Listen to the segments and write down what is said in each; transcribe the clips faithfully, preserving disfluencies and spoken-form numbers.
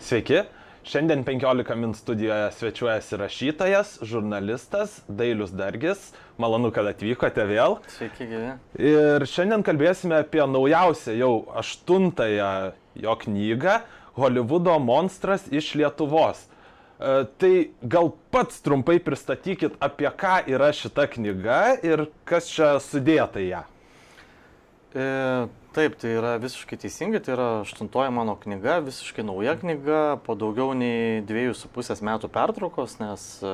Sveiki, šiandien penkiolika min studijoje svečiuojasi rašytojas, žurnalistas Dailius Dargis. Malonu, kad atvykote vėl. Sveiki, gyvi. Ir šiandien kalbėsime apie naujausią, jau aštuntąją jo knygą Holivudo monstras iš Lietuvos. E, tai gal pats trumpai pristatykit, apie ką yra šita knyga ir kas čia sudėta į ją. E, taip, tai yra visiškai teisingai, tai yra aštuntoji mano knyga, visiškai nauja knyga, po daugiau nei dviejų su pusės metų pertraukos, nes e,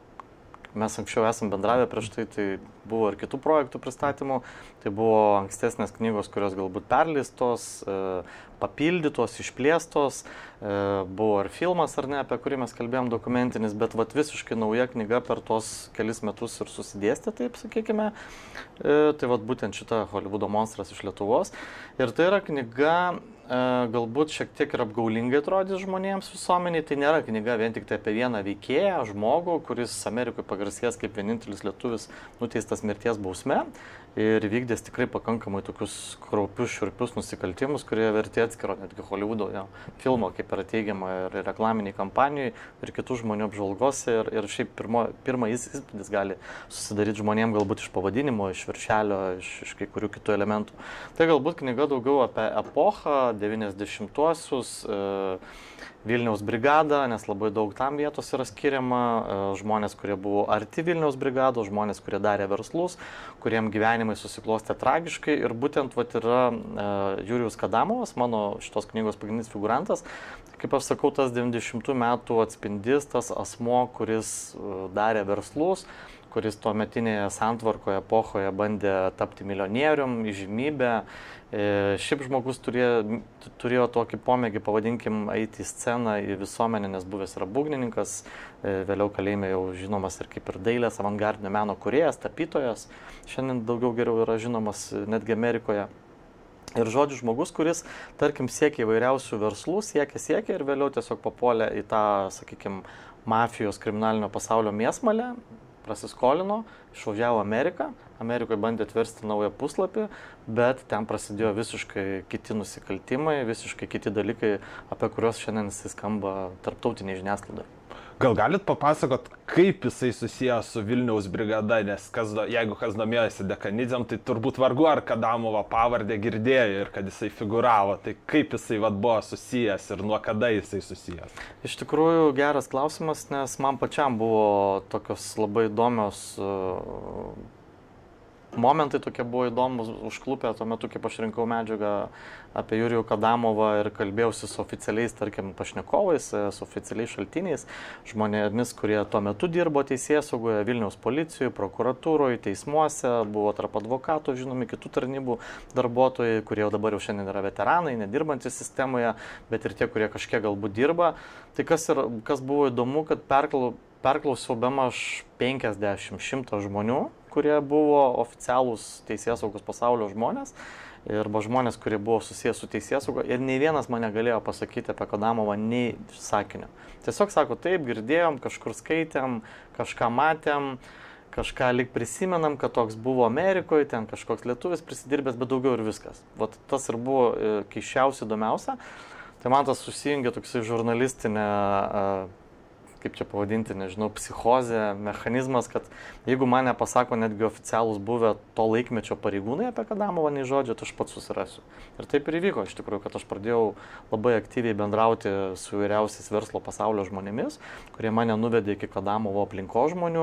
mes anksčiau esam bendravę prieš tai, tai buvo ir kitų projektų pristatymų, tai buvo ankstesnės knygos, kurios galbūt perleistos, e, papildytos, išplėstos, e, buvo ir filmas, ar ne, apie kurį mes kalbėjom, dokumentinis, bet vat visiškai nauja knyga per tos kelis metus ir susidėstė, taip sakykime. E, tai vat būtent šita Holivudo monstras iš Lietuvos. Ir tai yra knyga, e, galbūt šiek tiek ir apgaulingai atrodys žmonėms visuomeniai, tai nėra knyga vien tik tai apie vieną veikėją, žmogų, kuris Amerikoje pagarsės kaip vienintelis lietuvis nuteistas mirties bausme ir vykdės tikrai pakankamai tokius kraupius, šiurpius nusikaltimus, kurie verti atskiro netgi Holivudo jo, filmo, kaip yra teigiama ir reklaminiai kampanijai, ir kitų žmonių apžvalgose. Ir, ir šiaip pirmo, pirmas įspūdis gali susidaryti žmonėms galbūt iš pavadinimo, iš viršelio, iš, iš kai kurių kitų elementų. Tai galbūt knyga daugiau apie epochą, devyniasdešimtuosius, e, Vilniaus brigadą, nes labai daug tam vietos yra skiriama, žmonės, kurie buvo arti Vilniaus brigados, žmonės, kurie darė verslus, kuriem gyvenimai susiklostė tragiškai. Ir būtent vat, yra uh, Jurijus Kadamovas, mano šitos knygos pagrindinis figurantas. Kaip aš sakau, tas devyniasdešimtų metų atspindys, tas asmo, kuris uh, darė verslus, kuris tuo metinėje santvarkoje epochoje bandė tapti milijonierium, įžymybę. E, šiaip žmogus turėjo, turėjo tokį pomėgį, pavadinkim, eiti į sceną, į visuomenę, nes buvęs yra būgnininkas, e, vėliau kalėjime jau žinomas ir kaip ir dailės, avangardinio meno kūrėjas, tapytojas. Šiandien daugiau geriau yra žinomas netgi Amerikoje. Ir žodžiu, žmogus, kuris, tarkim, siekia įvairiausių verslų, siekia, siekia ir vėliau tiesiog papuolė į tą, sakykim, mafijos kriminalinio pasaulio mėsmalę, prasiskolino, išvažiavo Ameriką, Amerikoje bandė atversti naują puslapį, bet ten prasidėjo visiškai kiti nusikaltimai, visiškai kiti dalykai, apie kuriuos šiandien jis skamba tarptautiniai žiniasklaidai. Gal galit papasakot, kaip jisai susijęs su Vilniaus brigada, nes kas, jeigu kas domėjosi Dekanidzėm, tai turbūt vargu ar Kadamovo pavardę girdėjo ir kad jisai figuravo, tai kaip jisai vat, buvo susijęs ir nuo kada jisai susijęs? Iš tikrųjų geras klausimas, nes man pačiam buvo tokios labai įdomios uh, momentai, tokie buvo įdomus, užklupę tuo metu, kaip aš rinkau medžiagą apie Jurijų Kadamovą ir kalbėjausi su oficialiais, tarkim, pašnekovais, su oficialiais šaltiniais, žmonėmis, kurie tuo metu dirbo teisėsaugoje, Vilniaus policijoje, prokuratūroje, teismuose, buvo tarp advokatų, žinomi, kitų tarnybų darbuotojai, kurie jau dabar jau šiandien yra veteranai, nedirbantis sistemoje, bet ir tie, kurie kažkiek galbūt dirba. Tai kas, ir, kas buvo įdomu, kad perklau, perklausiau bemaž penkiasdešimt šimto žmonių, kurie buvo oficialūs teisėsaugos pasaulio žmonės, arba žmonės, kurie buvo susijęs su teisėsauga, ir nei vienas mane galėjo pasakyti apie Kadamovą nei sakinio. Tiesiog sako, taip, girdėjom, kažkur skaitėm, kažką matėm, kažką lyg prisimenam, kad toks buvo Amerikoje, ten kažkoks lietuvis prisidirbęs, bet daugiau ir viskas. Vat tas ir buvo keisčiausia, įdomiausia. Tai man tas susijungė toksai žurnalistinė, kaip čia pavadinti, nežinau, psichozė, mechanizmas, kad jeigu mane pasako netgi oficialūs buvę to laikmečio pareigūnai apie Kadamovą nei žodžio, tai aš pats susirasiu. Ir taip ir įvyko iš tikrųjų, kad aš pradėjau labai aktyviai bendrauti su įvairiausiais verslo pasaulio žmonėmis, kurie mane nuvedė iki Kadamovo aplinkos žmonių.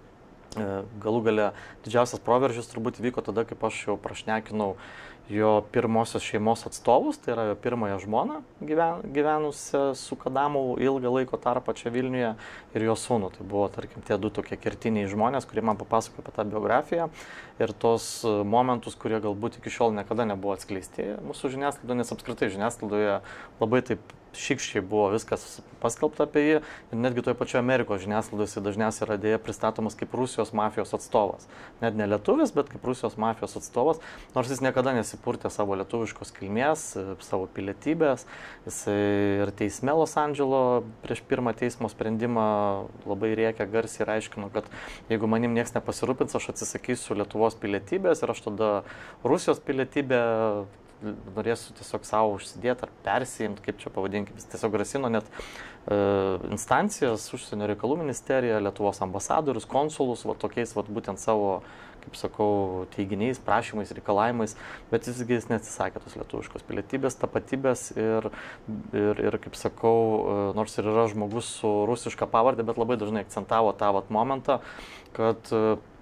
Galų gale didžiausias proveržis turbūt įvyko tada, kaip aš jau prašnekinau jo pirmosios šeimos atstovus, tai yra jo pirmąją žmoną gyven, gyvenusią su Kadamovu ilgą laiko tarpą čia Vilniuje ir jo sūnų. Tai buvo, tarkim, tie du tokie kertiniai žmonės, kurie man papasakojo apie tą biografiją ir tos momentus, kurie galbūt iki šiol niekada nebuvo atskleisti mūsų žiniasklaidoje, nes apskritai žiniasklaidoje labai taip šikščiai buvo viskas paskelbta apie jį ir netgi toje pačioje Amerikos žiniasklaidoje jis dažniausiai yra dėja pristatomas kaip Rusijos mafijos atstovas. Net ne lietuvis, bet kaip Rusijos mafijos atstovas, nors jis niekada nesipurtė savo lietuviškos kilmės, savo pilietybės. Jis ir teisme Los Andželo prieš pirmą teismo sprendimą labai rėkė garsiai ir aiškino, kad jeigu manim nieks nepasirūpins, aš atsisakysiu Lietuvos pilietybės ir aš tada Rusijos pilietybę norėsiu tiesiog savo užsidėti ar persijimti, kaip čia pavadinkim. Jis tiesiog grasino net e, instancijas, užsienio reikalų ministerija, Lietuvos ambasadorius, konsulus, va tokiais va būtent savo, kaip sakau, teiginiais, prašymais, reikalavimais, bet visgi jis neatsisakė tos lietuviškos pilietybės, tapatybės ir, ir, ir, kaip sakau, nors ir yra žmogus su rusiška pavardė, bet labai dažnai akcentavo tą vat momentą, kad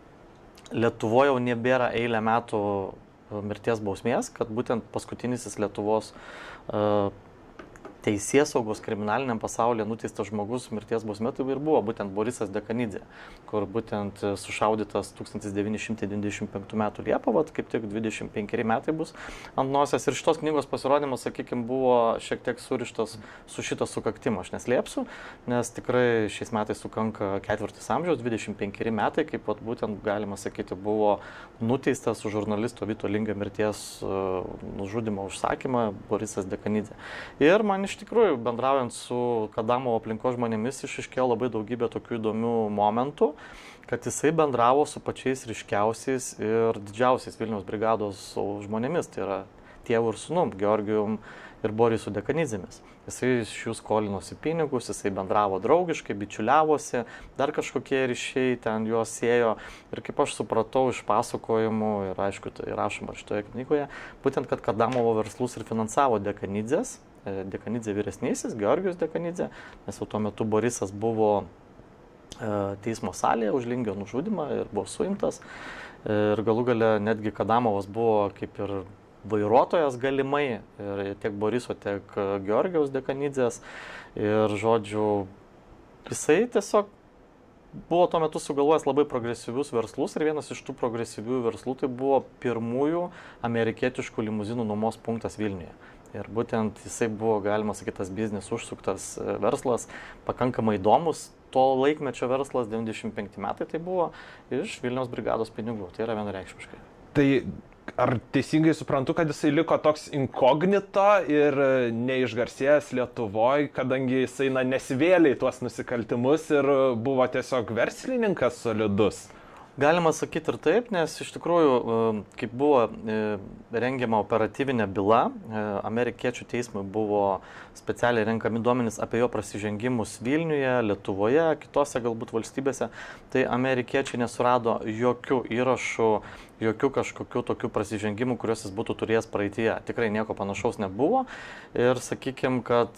Lietuvoje jau nebėra eilę metų mirties bausmės, kad būtent paskutinysis Lietuvos uh, teisėsaugos kriminaliniam pasaulyje nuteistas žmogus mirties bausmė tai ir buvo būtent Borisas Dekanidzė, kur būtent sušaudytas tūkstantis devyni šimtai devyniasdešimt penktų metų Liepą, vat kaip tik dvidešimt penkeri metai bus ant nosies. Ir šitos knygos pasirodymas, sakykime, buvo šiek tiek surištas su šitą sukaktimą, aš neslėpsiu, nes tikrai šiais metais sukanka ketvirtis amžiaus, dvidešimt penkeri metai, kaip vat būtent galima sakyti, buvo nuteistas už žurnalisto Vyto Lingio mirties uh, nužudymo užsakymą Borisas Dekanidzė. Ir man iš tikrųjų, bendraujant su Kadamovo aplinkos žmonėmis, išaiškėjo labai daugybė tokių įdomių momentų, kad jisai bendravo su pačiais ryškiausiais ir didžiausiais Vilniaus brigados žmonėmis, tai yra tėvu ir sūnum, Georgijum ir Borisu Dekanidzėmis. Jisai iš jų skolinosi pinigus, jisai bendravo draugiškai, bičiuliavosi, dar kažkokie ryšiai ten juos siejo. Ir kaip aš supratau iš pasakojimų, ir aišku, tai rašoma šitoje knygoje, būtent, kad Kadamovo verslus ir finansavo Dekanidzės, Dekanidzė vyresnysis, Georgijus Dekanidzė, nes jau tuo metu Borisas buvo teismo salėje už Lingio nužudymą ir buvo suimtas. Ir galų gale netgi Kadamovas buvo kaip ir vairuotojas galimai, ir tiek Boriso, tiek Georgijaus Dekanidzės. Ir žodžiu, jisai tiesiog buvo tuo metu sugalvojęs labai progresyvius verslus ir vienas iš tų progresyvių verslų tai buvo pirmųjų amerikietiškų limuzinų nuomos punktas Vilniuje. Ir būtent jisai buvo, galima sakyti, tas biznis užsuktas verslas, pakankamai įdomus. To laikmečio verslas, devyniasdešimt penkti metai tai buvo iš Vilniaus brigados pinigų. Tai yra vienareikšmiškai. Tai ar teisingai suprantu, kad jisai liko toks inkognito ir neišgarsėjęs Lietuvoje, kadangi jisai na, nesivėlė į tuos nusikaltimus ir buvo tiesiog verslininkas solidus? Galima sakyti ir taip, nes iš tikrųjų, kaip buvo rengiama operatyvinė byla, amerikiečių teismui buvo specialiai renkami duomenys apie jo prasižengimus Vilniuje, Lietuvoje, kitose galbūt valstybėse, tai amerikiečiai nesurado jokių įrašų, jokių kažkokių tokių prasižengimų, kuriuos jis būtų turėjęs praeityje. Tikrai nieko panašaus nebuvo ir sakykime, kad,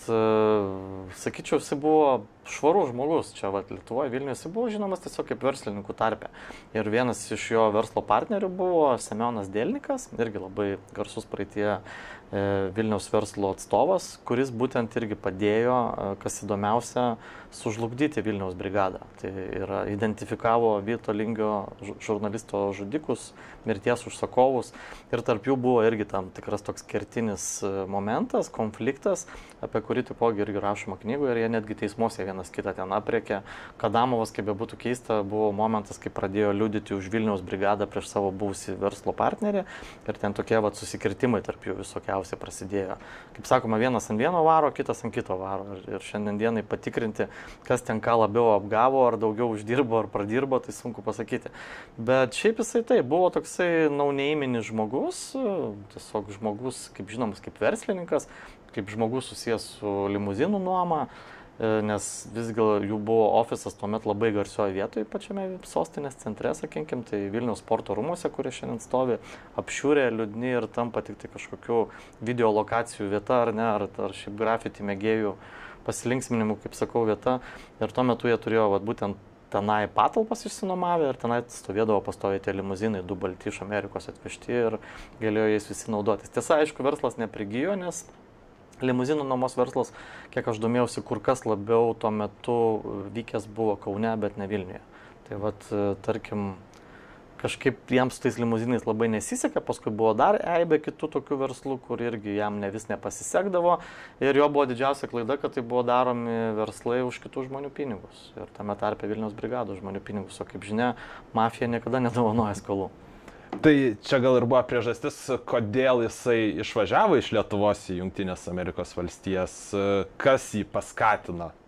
sakyčiau, jis buvo švarus žmogus. Čia vat, Lietuvoje, Vilniuje jis buvo žinomas tiesiog kaip verslininkų tarpe. Ir vienas iš jo verslo partnerių buvo Semionas Delnikas, irgi labai garsus praeityje Vilniaus verslo atstovas, kuris būtent irgi padėjo, kas įdomiausia, sužlugdyti Vilniaus brigadą. Tai yra identifikavo Vyto Lingio žurnalisto žudikus, mirties užsakovus ir tarp jų buvo irgi tam tikras toks kertinis momentas, konfliktas, apie kurį taipogi irgi rašoma knygoje ir jie netgi teismuose vienas kitą ten apriekė. Kadamovas, kaip bebūtų keista, buvo momentas, kai pradėjo liudyti už Vilniaus brigadą prieš savo buvusį verslo partnerį ir ten tokie vat susikirtimai tarp jų visokiausiai prasidėjo. Kaip sakoma, vienas ant vieno varo, kitas ant kito varo ir, ir šiandien dienai patikrinti, kas ten ką labiau apgavo, ar daugiau uždirbo, ar pradirbo, tai sunku pasakyti. Bet šiaip jisai tai buvo toksai nauneiminis žmogus, tiesiog žmogus, kaip žinomas, kaip verslininkas, kaip žmogus susijęs su limuzinų nuoma, nes visgi jų buvo ofisas tuomet labai garsioje vietoje, pačiame sostinės centre, sakinkim, tai Vilniaus sporto rūmuose, kurie šiandien stovi, apšiūrė, liūdni ir tampa tik tai kažkokių video lokacijų vieta, ar ne, ar, ar šiaip grafiti mėgėjų pasilinksminimų, kaip sakau, vieta. Ir tuo metu jie turėjo vat, būtent tenai patalpas išsinomavę ir tenai stovėdavo pastoviai tie limuzinai, du balti iš Amerikos atvežti ir galėjo jais visi naudotis. Tiesa, aišku, verslas neprigijo, nes limuzinų nuomos verslas, kiek aš domėjausi, kur kas labiau tuo metu vykęs buvo Kaune, bet ne Vilniuje. Tai vat, tarkim, kažkaip jiems su tais limuzinais labai nesisekė, paskui buvo dar eibė kitų tokių verslų, kur irgi jam ne vis nepasisekdavo ir jo buvo didžiausia klaida, kad tai buvo daromi verslai už kitų žmonių pinigus ir tame tarpe Vilniaus brigadų žmonių pinigus, o kaip žinia, mafija niekada nedovanoja skolų. Tai čia gal ir buvo priežastis, kodėl jisai išvažiavo iš Lietuvos į Jungtinės Amerikos valstijas, kas jį paskatino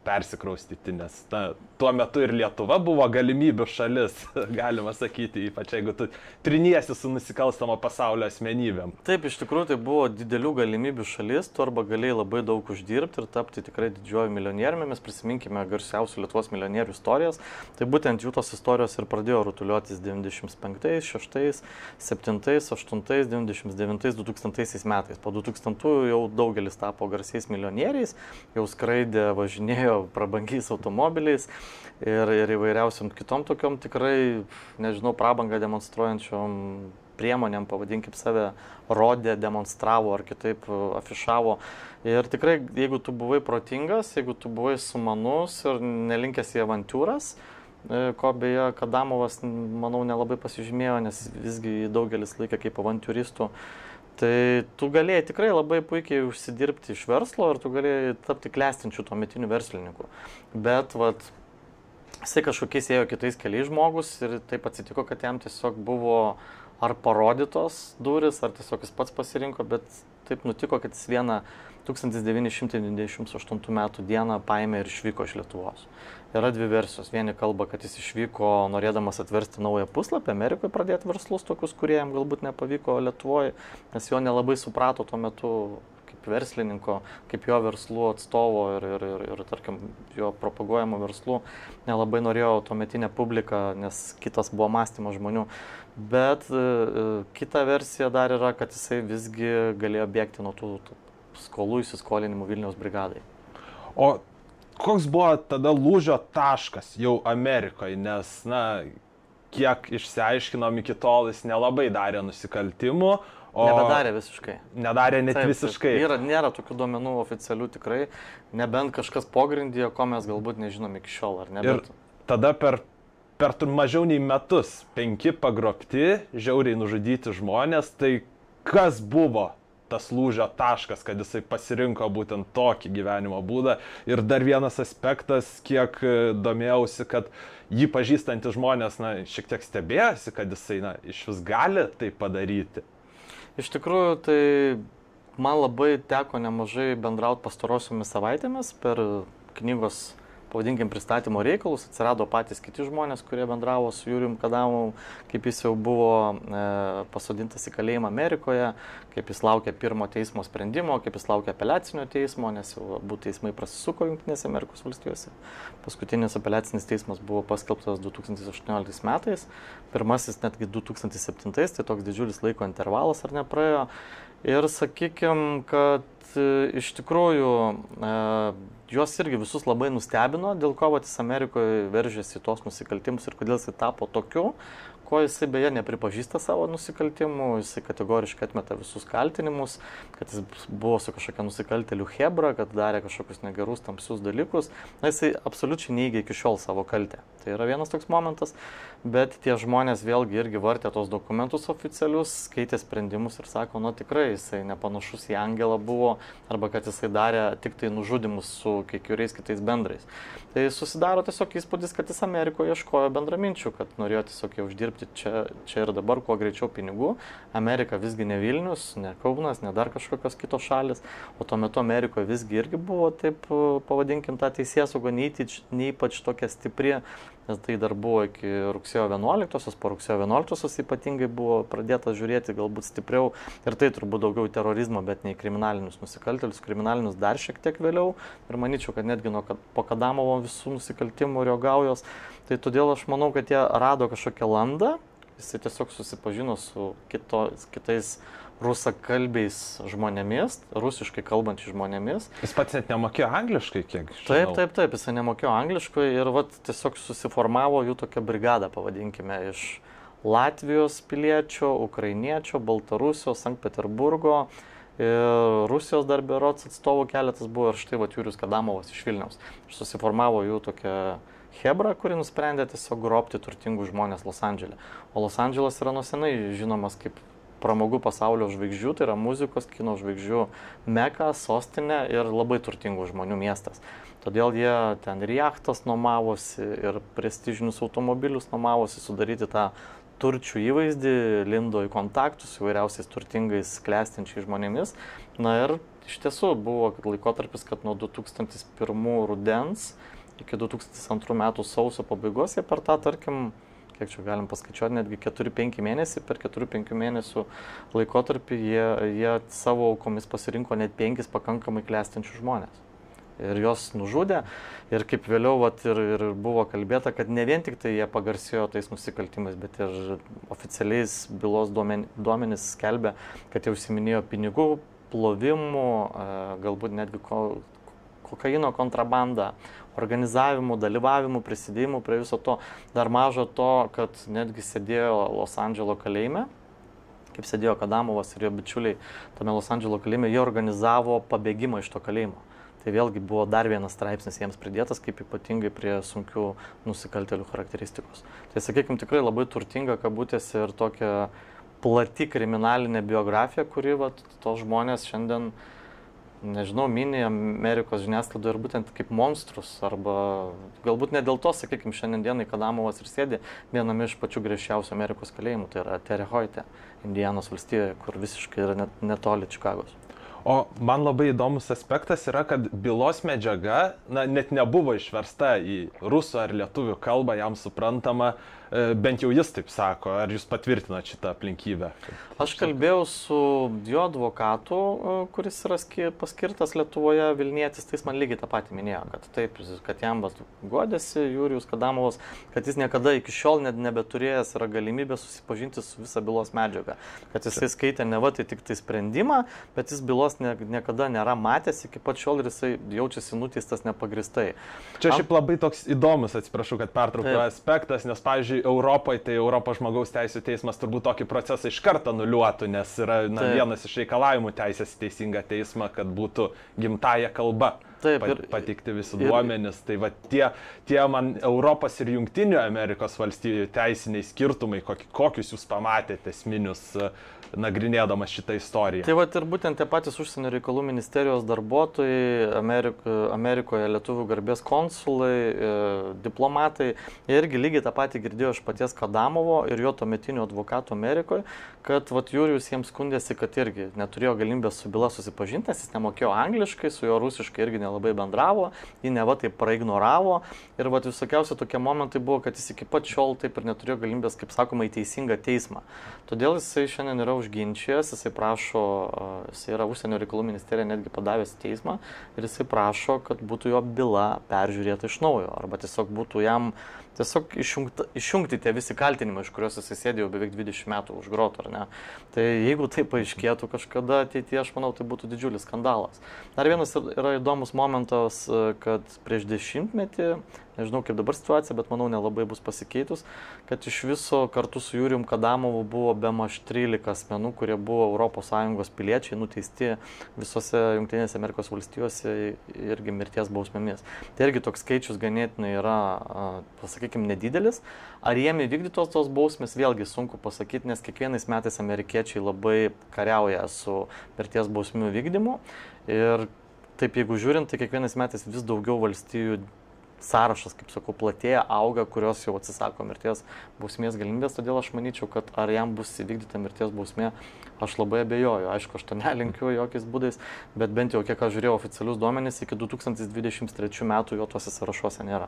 persikraustyti, nes na, tuo metu ir Lietuva buvo galimybių šalis, galima sakyti, ypač jeigu tu triniesi su nusikalstamo pasaulio asmenybėm. Taip, iš tikrųjų tai buvo didelių galimybių šalis, tu arba galėjai labai daug uždirbti ir tapti tikrai didžiuoju milijonieriumi. Mes prisiminkime garsiausių Lietuvos milijonierių istorijas. Tai būtent jų tos istorijos ir pradėjo rutuliuotis devyniasdešimt penktais, šeštais, septintais, aštuntais, devyniasdešimt devintais, du tūkstantaisiais metais. Po du tūkstantųjų jau daugelis tapo garsiais milijonieriais, jau skraidė, važinėjo prabangiais automobiliais ir, ir įvairiausiam kitom tokiom tikrai, nežinau, prabangą demonstruojančiom priemonėm, pavadinkim save, rodė, demonstravo ar kitaip afišavo. Ir tikrai, jeigu tu buvai protingas, jeigu tu buvai sumanus ir nelinkęs į avantūras, ko beje Kadamovas, manau, nelabai pasižymėjo, nes visgi daugelis laikė kaip avantūristų, tai tu galėjai tikrai labai puikiai užsidirbti iš verslo ir tu galėjai tapti klestinčių tuometinių verslininkų. Bet, vat, jisai kažkokiais ėjo kitais keliais žmogus ir taip atsitiko, kad jam tiesiog buvo ar parodytos duris, ar tiesiog jis pats pasirinko, bet taip nutiko, kad jis vieną tūkstantis devyni šimtai devyniasdešimt aštuntų metų dieną paėmė ir išvyko iš Lietuvos. Yra dvi versijos. Vieni kalba, kad jis išvyko norėdamas atversti naują puslapį, Amerikoje pradėti verslus tokius, kurie jam galbūt nepavyko Lietuvoje, nes jo nelabai suprato tuo metu kaip verslininko, kaip jo verslų atstovo ir, ir, ir, ir tarkim, jo propaguojamų verslų nelabai norėjo tuometinė publika, nes kitas buvo mąstymas žmonių. Bet e, kita versija dar yra, kad jisai visgi galėjo bėgti nuo tų, tų skolų įsiskolinimų Vilniaus brigadai. O koks buvo tada lūžio taškas jau Amerikoje, nes, na, kiek išsiaiškinom iki tol, jis nelabai darė nusikaltimų, o... Nebedarė visiškai. Nedarė net taip, visiškai. Taip, yra, nėra tokių duomenų oficialių tikrai, nebent kažkas pogrindyje, ko mes galbūt nežinom iki šiol, ar ne? Ir bet... tada per, per mažiau nei metus penki pagrobti, žiauriai nužudyti žmonės, tai kas buvo tas lūžio taškas, kad jisai pasirinko būtent tokį gyvenimo būdą. Ir dar vienas aspektas, kiek domėjausi, kad jį pažįstantys žmonės, na, šiek tiek stebėjosi, kad jisai, na, iš vis gali tai padaryti. Iš tikrųjų, tai man labai teko nemažai bendrauti pastarosiomis savaitėmis per knygos, pavadinkim, pristatymo reikalus, atsirado patys kiti žmonės, kurie bendravo su Jurijum Kadamovu, kaip jis jau buvo e, pasodintas į kalėjimą Amerikoje, kaip jis laukia pirmo teismo sprendimo, kaip jis laukia apeliacinio teismo, nes jau abu teismai prasisuko Jungtinėse Amerikos valstijose. Paskutinis apeliacinis teismas buvo paskelbtas du tūkstančiai aštuonioliktais metais, pirmasis netgi du tūkstančiai septintais, tai toks didžiulis laiko intervalas ar nepraėjo. Ir sakykim, kad iš tikrųjų e, juos irgi visus labai nustebino, dėl ko vat, jis Amerikoje veržėsi į tos nusikaltimus ir kodėl jisai tapo tokiu, ko jisai beje nepripažįsta savo nusikaltimų, jisai kategoriškai atmeta visus kaltinimus, kad jis buvo su kažkokia nusikaltėlių chebra, kad darė kažkokius negerus tamsius dalykus. Na, jisai absoliučiai neigia iki šiol savo kaltę. Tai yra vienas toks momentas, bet tie žmonės vėlgi irgi vartė tos dokumentus oficialius, skaitė sprendimus ir sako, nu tikrai jisai nepanašus į angelą buvo, arba kad jisai darė tik tai nužudimus su kiekvienais kitais bendrais. Tai susidaro tiesiog įspūdis, kad jis Amerikoje ieškojo bendraminčių, kad norėjo tiesiog jau uždirbti čia, čia ir dabar kuo greičiau pinigų. Amerika visgi ne Vilnius, ne Kaunas, ne dar kažkokios kitos šalis, o tuo metu Amerikoje visgi irgi buvo, taip pavadinkim, ta teisėsauga ne ypač tokia stipri, nes tai dar buvo iki rugsėjo vienuoliktosios, po rugsėjo vienuoliktosios ypatingai buvo pradėta žiūrėti galbūt stipriau ir tai turbūt daugiau į terorizmą, bet ne į kriminalinius nusikaltėlius, kriminalinius dar šiek tiek vėliau ir manyčiau, kad netgi nuo po Kadamovo visų nusikaltimų Riogaujos, tai todėl aš manau, kad jie rado kažkokią landą, jisai tiesiog susipažino su kito, kitais rusakalbiais žmonėmis, rusiškai kalbančiais žmonėmis. Jis pats net nemokėjo angliškai, kiek žinau. Taip, taip, taip, jis nemokėjo angliškai ir vat, tiesiog susiformavo jų tokia brigada, pavadinkime, iš Latvijos piliečio, Ukrainiečio, Baltarusijos, Sankt Peterburgo ir Rusijos dar berods atstovų keletas buvo ir štai vat Jurijus Kadamovas iš Vilniaus. Ir susiformavo jų tokia chebra, kuri nusprendė tiesiog grobti turtingus žmonės Los Andžele. O Los Andželas yra nuo senai žinomas kaip pramogų pasaulio žvaigždžių, tai yra muzikos, kino žvaigždžių meka, sostinė ir labai turtingų žmonių miestas. Todėl jie ten ir jachtas nuomavosi, ir prestižinius automobilius nuomavosi, sudaryti tą turčių įvaizdį, lindo į kontaktus su įvairiausiais turtingais, klestinčiais žmonėmis. Na ir iš tiesų buvo laikotarpis, kad nuo du tūkstantis pirmų rudens iki du tūkstantis antrų metų sausio pabaigos jie per tą, tarkim, kiek čia galim paskaičiuoti, netgi keturi penki mėnesiai, per keturi penki mėnesių laikotarpį jie, jie savo aukomis pasirinko net penkis pakankamai klestinčius žmonės. Ir jos nužudė. Ir kaip vėliau vat, ir, ir buvo kalbėta, kad ne vien tik tai jie pagarsėjo tais nusikaltimais, bet ir oficialiais bylos duomenys skelbė, kad jie užsiminėjo pinigų plovimu, galbūt netgi ko, kokaino kontrabandą, organizavimu, dalyvavimu, prisidėjimu prie viso to. Dar mažo to, kad netgi sėdėjo Los Andželo kalėjime, kaip sėdėjo Kadamovas ir jo bičiuliai tame Los Andželo kalėjime, jie organizavo pabėgimą iš to kalėjimo. Tai vėlgi buvo dar vienas straipsnis jiems pridėtas, kaip ypatingai prie sunkių nusikaltėlių charakteristikos. Tai, sakykime, tikrai labai turtinga kabutėse ir tokia plati kriminalinė biografija, kuri vat, tos žmonės šiandien, nežinau, mini Amerikos žiniasklaidoje ir būtent kaip monstrus, arba galbūt ne dėl to, sakykime, šiandien dienai Kadamovas ir sėdi viename iš pačių griežčiausių Amerikos kalėjimų, tai yra Terre Haute, Indianos valstijoje, kur visiškai yra net, netoli Čikagos. O man labai įdomus aspektas yra, kad bylos medžiaga na, net nebuvo išversta į rusų ar lietuvių kalbą, jam suprantama, bent jau jis taip sako. Ar jūs patvirtinat šitą aplinkybę? Aš kalbėjau su jo advokatu, kuris yra paskirtas Lietuvoje, Vilnietis, tai jis man lygiai tą patį minėjo, kad taip, kad jam guodėsi Jurijus Kadamovas, kad jis niekada iki šiol net nebeturėjęs yra galimybė susipažinti su visa bylos medžiaga. Kad jisai skaitė ne va tai tik tai sprendimą, bet jis bylos ne, niekada nėra matęs, iki pat šiol ir jisai jaučiasi nuteistas nepagristai. Čia šiaip labai toks įdomus, atsiprašau, kad pertraukiu aspektas, nes, pavyzdžiui, Europoje, tai Europos žmogaus teisų teismas turbūt tokį procesą iš karto nuliuotų, nes yra na, vienas iš reikalavimų teisės į teisingą teismą, kad būtų gimtaja kalba. Taip, ir, pateikti visi duomenys. Ir, tai va tie, tie man Europos ir Jungtinių Amerikos valstybių teisiniai skirtumai, kokius jūs pamatėte esminius nagrinėdamas šitą istoriją. Tai va ir būtent tie patys užsienio reikalų ministerijos darbuotojai, Amerik, Amerikoje lietuvių garbės konsulai, diplomatai, jie irgi lygiai tą patį girdėjo iš paties Kadamovo ir jo tuometinių advokatų Amerikoje, kad vat Jurijus jiems skundėsi, kad irgi neturėjo galimybės su byla susipažinti, nes jis nemokėjo angliškai, su juo rusiškai irgi nelabai bendravo, jį neva taip praignoravo ir vat visokiausi tokie momentai buvo, kad jis iki pat šiol taip ir neturėjo galimybės, kaip sakoma, į teisingą teismą. Todėl jisai šiandien yra užginčijęs, jisai prašo, jisai yra užsienio reikalų ministerija netgi padavęs teismą ir jisai prašo, kad būtų jo byla peržiūrėta iš naujo arba tiesiog būtų jam tiesiog išjungti, išjungti tie visi kaltinimai, iš kuriuos jisai sėdėjo beveik dvidešimt metų už grotų, ar ne? Tai jeigu tai paaiškėtų kažkada ateityje, aš manau, tai būtų didžiulis skandalas. Dar vienas yra įdomus momentas, kad prieš dešimtmetį, nežinau kaip dabar situacija, bet manau nelabai bus pasikeitus, kad iš viso kartu su Jurijum Kadamovu buvo bemaž trylika asmenų, kurie buvo Europos Sąjungos piliečiai, nuteisti visose Jungtinėse Amerikos valstijose irgi mirties bausmėmis. Tai irgi toks skaičius ganėtinai yra, pasakykime, nedidelis. Ar jiem įvykdytos tos bausmės, vėlgi sunku pasakyti, nes kiekvienais metais amerikiečiai labai kariauja su mirties bausmių vykdymu. Ir taip, jeigu žiūrint, tai kiekvienais metais vis daugiau valstijų sąrašas, kaip sakau, platėja, auga, kurios jau atsisako mirties bausmės galimybės, todėl aš manyčiau, kad ar jam bus įvykdyta mirties bausmė, aš labai abejoju. Aišku, aš to nelinkiu jokiais būdais, bet bent jau kiek aš žiūrėjau oficialius duomenys, iki du tūkstantis dvidešimt trečių metų jo tuose sąrašuose nėra.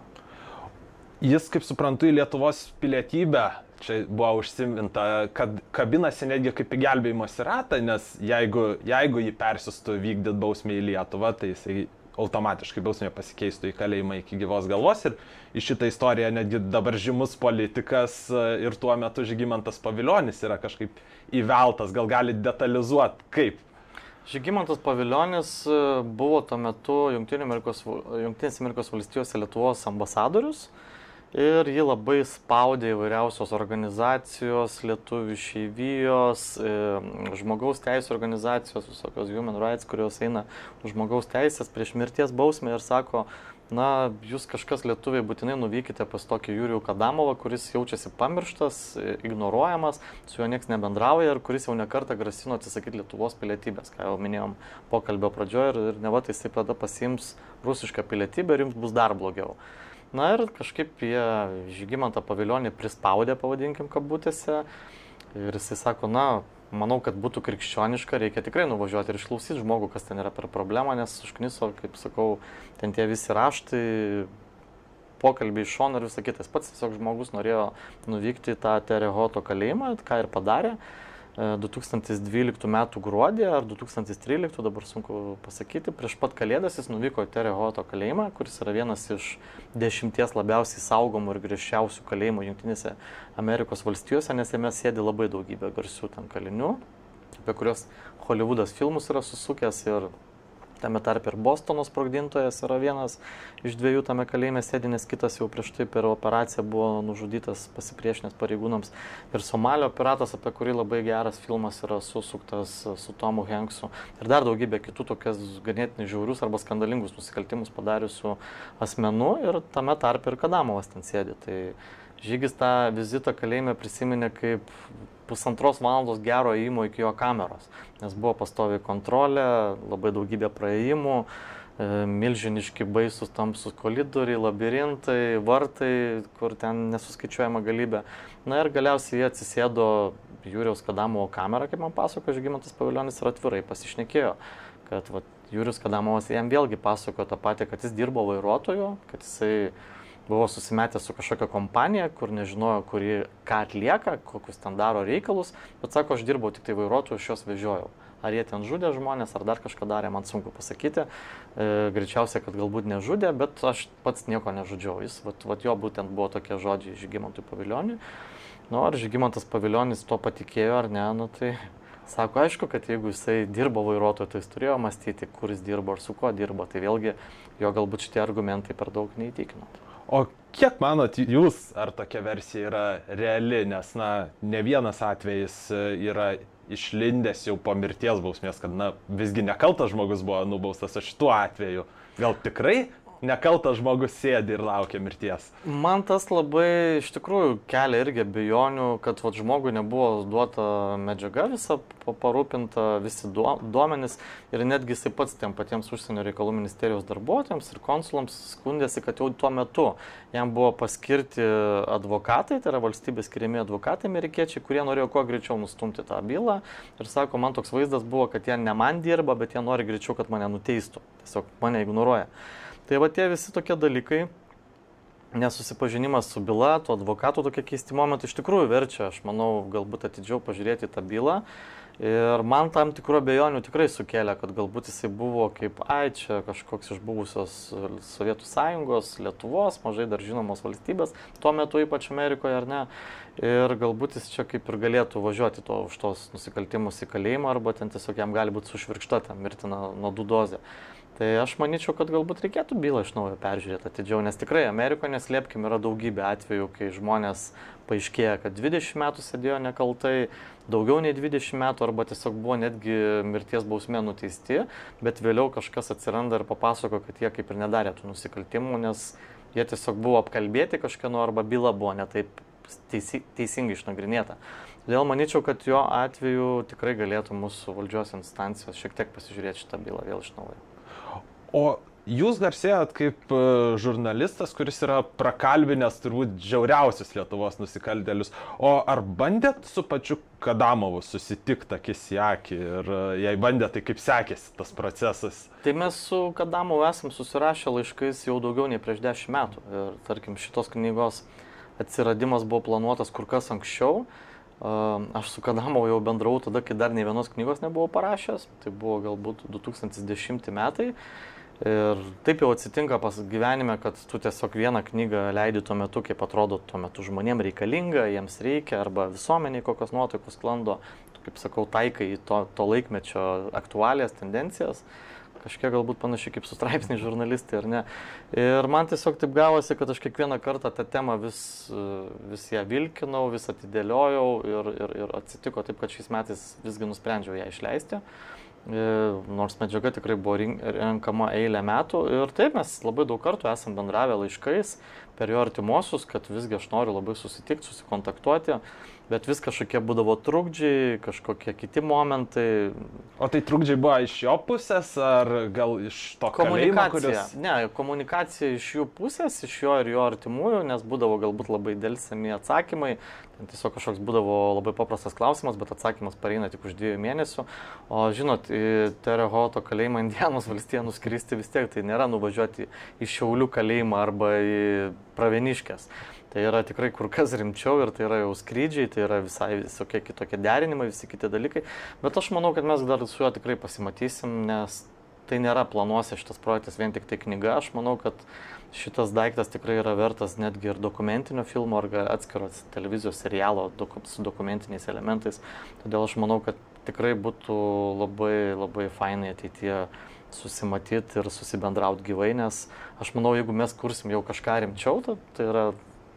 Jis, kaip suprantu, į Lietuvos pilietybę, čia buvo užsiminta, kad kabinasi netgi kaip į gelbėjimosi ratą, nes jeigu, jeigu jį persistų vykdyti bausmę į Lietuvą, tai jisai automatiškai bausmė pasikeistų į kalėjimą iki gyvos galvos ir į šitą istoriją netgi dabar žymus politikas ir tuo metu Žygimantas Pavilionis yra kažkaip įveltas, gal gali detalizuoti kaip? Žygimantas Pavilionis buvo tuo metu Jungtinėse Amerikos valstijose Lietuvos ambasadorius ir jį labai spaudė įvairiausios organizacijos, lietuvių išeivijos, žmogaus teisų organizacijos, visokios human rights, kurios eina už žmogaus teisės prieš mirties bausmę ir sako, na, jūs kažkas lietuviai būtinai nuvykite pas tokį Jurijų Kadamovą, kuris jaučiasi pamirštas, ignoruojamas, su juo nieks nebendrauja ir kuris jau nekartą grasino atsisakyti Lietuvos pilietybės, ką jau minėjom pokalbio pradžioje ir, ir neva tai jisai tada pasiims rusišką pilietybę ir jums bus dar blogiau. Na ir kažkaip jie Žygimantą Pavilionį prispaudė, pavadinkim, kabutėse. Ir jisai sako, na, manau, kad būtų krikščioniška, reikia tikrai nuvažiuoti ir išklausyti žmogų, kas ten yra per problemą, nes užkniso, kaip sakau, ten tie visi raštai, pokalbiai iš šono ir visą kitą. Pats tiesiog žmogus norėjo nuvykti į tą Terehoto kalėjimą, ką ir padarė. du tūkstantis dvyliktų metų gruodį ar du tūkstantis tryliktų, dabar sunku pasakyti, prieš pat Kalėdas jis nuvyko į Terehoto kalėjimą, kuris yra vienas iš dešimties labiausiai saugomų ir griežčiausių kalėjimų Jungtinėse Amerikos valstijose, nes jame sėdi labai daugybė garsių ten kalinių, apie kurios Hollywoodas filmus yra susukęs ir tame tarp ir Bostono sprogdintojas yra vienas iš dviejų tame kalėjime sėdi, nes kitas jau prieš tai per operaciją buvo nužudytas pasipriešinęs pareigūnams. Ir Somalio piratas, apie kurį labai geras filmas yra susuktas su Tomu Hanksu. Ir dar daugybė kitų tokias ganėtinai žiaurius arba skandalingus nusikaltimus padariusių asmenų ir tame tarp ir Kadamovas ten sėdi. Tai Žygis tą vizitą kalėjime prisiminė kaip pusantros valandos gero įėjimo iki jo kameros, nes buvo pastoviai kontrolė, labai daugybė praėjimų, milžiniški baisus tamsus koridoriai, labirintai, vartai, kur ten nesuskaičiuojama galybė. Na ir galiausiai jie atsisėdo Jurijaus Kadamovo kamerą, kaip man pasako Žygimantas Pavilionis, ir atvirai pasišnekėjo, kad va, Jurijus Kadamovas jam vėlgi pasakojo tą patį, kad jis dirbo vairuotoju, kad jisai buvo susimetęs su kažkokia kompanija, kur nežinojo, kuri ką atlieka, kokius ten daro reikalus, bet sako, aš dirbau tik tai vairuotojų, aš juos vežiojau. Ar jie ten žudė žmonės, ar dar kažką darė, man sunku pasakyti. E, greičiausiai, kad galbūt nežudė, bet aš pats nieko nežudžiau. Jis, vat, vat jo būtent buvo tokie žodžiai Žygimantui Pavilioniui. Nu, ar Žygimantas Pavilionis to patikėjo ar ne, nu tai sako, aišku, kad jeigu jisai dirbo vairuotoju, tai jis turėjo mąstyti, kur jis dirbo ar su kuo dirbo. Tai vėlgi jo galbūt šitie argumentai per daug neįtikino. O kiek manot jūs, ar tokia versija yra reali, nes, na, ne vienas atvejis yra išlindęs jau po mirties bausmės, kad, na, visgi nekaltas žmogus buvo nubaustas, o šituo atveju gal tikrai nekaltas žmogus sėdi ir laukia mirties? Man tas labai iš tikrųjų kelia irgi abejonių, kad vat, žmogui nebuvo duota medžiaga visa parūpinta, visi duomenys ir netgi jisai pats tiem patiems užsienio reikalų ministerijos darbuotojams ir konsulams skundėsi, kad jau tuo metu jam buvo paskirti advokatai, tai yra valstybės skiriami advokatai amerikiečiai, kurie norėjo kuo greičiau nustumti tą bylą ir sako, man toks vaizdas buvo, kad jie ne man dirba, bet jie nori greičiau, kad mane nuteistų, tiesiog mane ignoruoja. Tai va tie visi tokie dalykai, nesusipažinimas su byla, tų advokatų tokie keisti momentai iš tikrųjų verčia, aš manau, galbūt atidžiau pažiūrėti tą bylą. Ir man tam tikrų abejonių tikrai sukėlė, kad galbūt jisai buvo kaip, ai, čia kažkoks iš buvusios Sovietų Sąjungos, Lietuvos, mažai dar žinomos valstybės, tuo metu ypač Amerikoje ar ne. Ir galbūt jis čia kaip ir galėtų važiuoti to, už tos nusikaltimus į kalėjimą, arba ten tiesiog jam gali būti sušvirkšta ten mirtina nuodų dozė. Tai aš manyčiau, kad galbūt reikėtų bylą iš naujo peržiūrėti atidžiau, nes tikrai Amerikoje, neslėpkim, yra daugybė atvejų, kai žmonės paaiškėja, kad dvidešimt metų sėdėjo nekaltai, daugiau nei dvidešimt metų, arba tiesiog buvo netgi mirties bausmė nuteisti, bet vėliau kažkas atsiranda ir papasako, kad jie kaip ir nedarė tų nusikaltimų, nes jie tiesiog buvo apkalbėti kažkieno, arba byla buvo netaip teisi, teisingai išnagrinėta. Todėl manyčiau, kad jo atveju tikrai galėtų mūsų valdžios instancijos šiek tiek pasižiūrėti šitą bylą vėl iš naujo. O jūs garsėjat kaip žurnalistas, kuris yra prakalbinęs turbūt žiauriausius Lietuvos nusikaltėlius. O ar bandėt su pačiu Kadamovu susitikti akis į akį ir jei bandėt, tai kaip sekėsi tas procesas? Tai mes su Kadamovu esam susirašę laiškais jau daugiau nei prieš dešimt metų. Ir tarkim, šitos knygos atsiradimas buvo planuotas kur kas anksčiau. Aš su Kadamovu jau bendravau tada, kai dar nei vienos knygos nebuvau parašęs. Tai buvo galbūt du tūkstantis dešimti metai. Ir taip jau atsitinka pas gyvenime, kad tu tiesiog vieną knygą leidi tuo metu, kaip atrodo tuo metu žmonėms reikalinga, jiems reikia, arba visuomeniai kokios nuotaikos sklando, tu, kaip sakau, taikai į to, to laikmečio aktualijas, tendencijas, kažkiek galbūt panašiai kaip su straipsniai žurnalistai, ar ne. Ir man tiesiog taip gavosi, kad aš kiekvieną kartą tą temą vis, vis ją vilkinau, vis atidėliojau ir, ir, ir atsitiko taip, kad šiais metais visgi nusprendžiau ją išleisti. Nors medžiaga tikrai buvo renkama eilę metų ir taip mes labai daug kartų esam bendravę laiškais, per jo artimuosius, kad visgi aš noriu labai susitikti, susikontaktuoti, bet vis kažkokie būdavo trukdžiai, kažkokie kiti momentai. O tai trukdžiai buvo iš jo pusės, ar gal iš to kalėjimo, kuris... Ne, komunikacija iš jų pusės, iš jo ir jo artimųjų, nes būdavo galbūt labai dėlsiami atsakymai. Ten tiesiog kažkoks būdavo labai paprastas klausimas, bet atsakymas pareina tik už dviejų mėnesių. O žinot, į Terre-Haute kalėjimą Indianos valstiją nuskristi vis tiek, tai nėra nuvažiuoti į Šiaulių kalėjimą arba į Pravieniškes. Tai yra tikrai kur kas rimčiau ir tai yra jau skrydžiai, tai yra visai visokie kitokie derinimai, visi kiti dalykai. Bet aš manau, kad mes dar su juo tikrai pasimatysim, nes tai nėra planuose šitas projektas vien tik tai knyga. Aš manau, kad šitas daiktas tikrai yra vertas netgi ir dokumentinio filmo ar atskiros televizijos serialo doku, su dokumentiniais elementais. Todėl aš manau, kad tikrai būtų labai, labai fainai ateityje susimatyti ir susibendrauti gyvai, nes aš manau, jeigu mes kursim jau kažką rimčiau, tai yra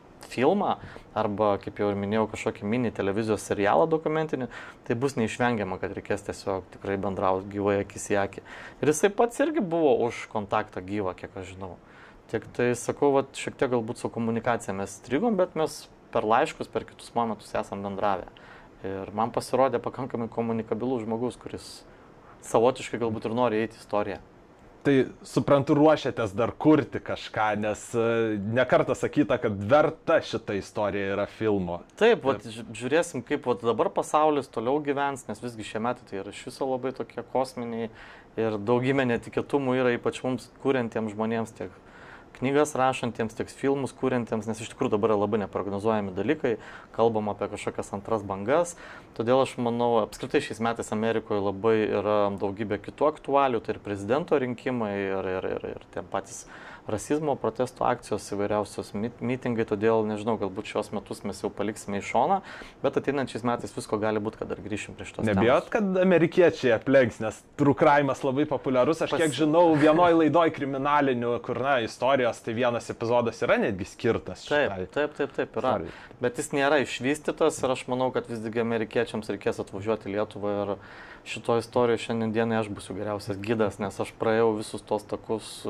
filmą arba, kaip jau ir minėjau, kažkokį mini televizijos serialą dokumentinį, tai bus neišvengiama, kad reikės tiesiog tikrai bendrauti gyvai akis į akį. Ir jisai pats irgi buvo už kontaktą gyvą, kiek aš žinau. Tik tai sakau, va, šiek tiek galbūt su komunikacija mes strigom, bet mes per laiškus, per kitus momentus esam bendravę. Ir man pasirodė pakankamai komunikabilus žmogus, kuris savotiškai galbūt ir nori eiti į istoriją. Tai suprantu, ruošiatės dar kurti kažką, nes nekartą sakyta, kad verta šita istorija yra filmo. Taip, vat, žiūrėsim, kaip vat, dabar pasaulis toliau gyvens, nes visgi šie metai tai yra iš viso labai tokie kosminiai ir daugybė netikėtumų yra ypač mums kuriantiems žmonėms, tiek knygas rašantiems, tiek filmus kuriantiems, nes iš tikrųjų dabar yra labai neprognozuojami dalykai, kalbam apie kažkokias antras bangas, todėl aš manau, apskritai šiais metais Amerikoje labai yra daugybė kitų aktualių, tai ir prezidento rinkimai, ir, ir, ir, ir tie patys rasizmo protesto akcijos, įvairiausios mitingai, todėl, nežinau, galbūt šios metus mes jau paliksime į šoną, bet ateinančiais metais visko gali būti, kad dar grįšim prie šitos temos. Nebijot, kad amerikiečiai aplenks, nes true crime'as labai populiarus, aš Pas... kiek žinau, vienoj laidoj kriminalinių, kur, na, istorijos, tai vienas epizodas yra netgi skirtas šitai. Taip, taip, taip, taip yra, Sorry. Bet jis nėra išvystytas ir aš manau, kad vis tik amerikiečiams reikės atvažiuoti į Lietuvą ir šito istorijoje šiandien dienai aš būsiu geriausias gidas, nes aš praėjau visus tos takus,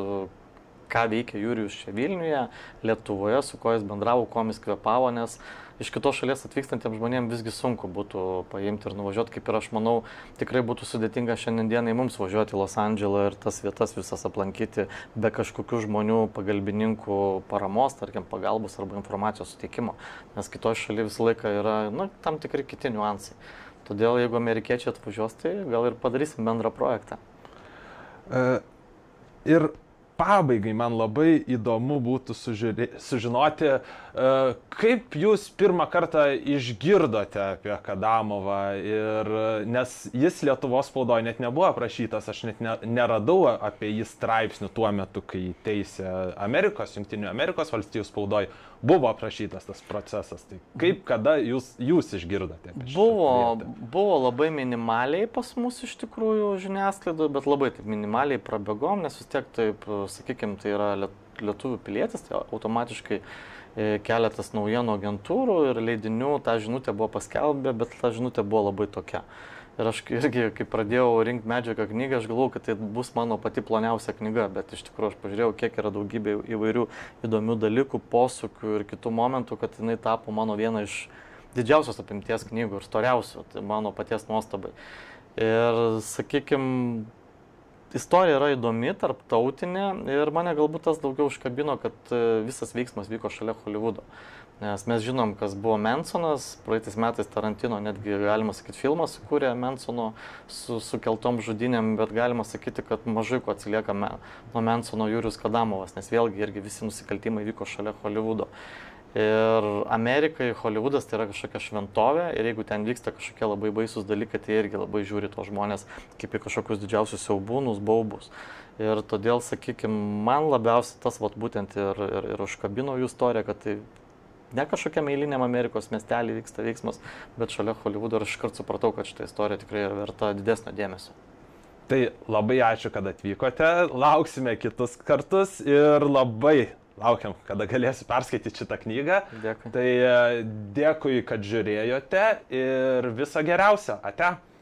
ką veikia Jurijus čia Vilniuje, Lietuvoje, su kuo jis bendravo, kuo jis kvepavo, nes iš kitos šalies atvykstantiems žmonėms visgi sunku būtų paimti ir nuvažiuoti, kaip ir aš manau, tikrai būtų sudėtinga šiandien dienai mums važiuoti į Los Andželą ir tas vietas visas aplankyti be kažkokių žmonių pagalbininkų paramos, tarkim, pagalbos arba informacijos suteikimo, nes kitoje šalyje visą laiką yra, na, tam tikri kiti niuansai. Todėl, jeigu amerikiečiai atvažiuos, tai gal ir padarysim bendrą projektą. Uh, ir pabaigai man labai įdomu būtų sužiūrė, sužinoti, uh, kaip jūs pirmą kartą išgirdote apie Kadamovą, ir, nes jis Lietuvos spaudoje net nebuvo aprašytas, aš net ne, neradau apie jį straipsnių tuo metu, kai teisė Amerikos, Jungtinių Amerikos valstijų spaudoje buvo aprašytas tas procesas. Tai kaip, kada jūs, jūs išgirdote apie šitą buvo, vietą? Buvo labai minimaliai pas mus iš tikrųjų žiniasklaidoje, bet labai taip minimaliai prabėgom, nes vis tiek taip, sakykime, tai yra lietuvių pilietis, tai automatiškai keletas naujienų agentūrų ir leidinių tą žinutę buvo paskelbę, bet ta žinutė buvo labai tokia. Ir aš irgi, kai pradėjau rinkti medžiagą knygą, aš galvojau, kad tai bus mano pati ploniausia knyga, bet iš tikrųjų aš pažiūrėjau, kiek yra daugybė įvairių įdomių dalykų, posūkių ir kitų momentų, kad jinai tapo mano viena iš didžiausios apimties knygų ir storiausių, tai mano paties nuostabai. Ir, sakykime, istorija yra įdomi, tarptautinė ir mane galbūt tas daugiau užkabino, kad visas veiksmas vyko šalia Holivudo. Nes mes žinom, kas buvo Mansonas, praeitais metais Tarantino netgi, galima sakyti, filmą sukūrė Mansono su sukeltom žudynėm, bet galima sakyti, kad mažai ko atsilieka me, nuo Mansono Jurijus Kadamovas, nes vėlgi irgi visi nusikaltimai vyko šalia Holivudo. Ir Amerikai Holivudas tai yra kažkokia šventovė ir jeigu ten vyksta kažkokie labai baisus dalykai, tai irgi labai žiūri to žmonės kaip į kažkokius didžiausius siaubūnus, baubus. Ir todėl, sakykime, man labiausiai tas vat, būtent ir, ir, ir užkabino jų istoriją, kad tai ne kažkokiam eiliniam Amerikos miestelį vyksta veiksmas, bet šalia Holivudo ir aš iškart supratau, kad šitą istoriją tikrai yra verta didesnio dėmesio. Tai labai ačiū, kad atvykote, lauksime kitus kartus ir labai laukiam, kada galėsiu perskaityti šitą knygą. Dėkui. Tai dėkui, kad žiūrėjote ir viso geriausio. Ate.